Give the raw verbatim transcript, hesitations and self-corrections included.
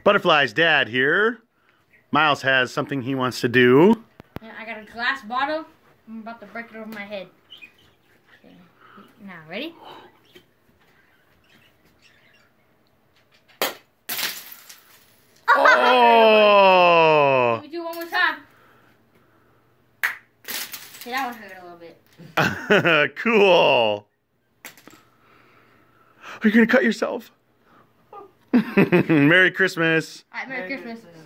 Butterfly's dad here. Miles has something he wants to do. Yeah, I got a glass bottle. I'm about to break it over my head. Okay. Now, ready? Oh! Let me do it one more time. Okay, that one hurt a little bit. Cool. Are you gonna cut yourself? Merry Christmas. Alright, Merry, Merry Christmas. Christmas.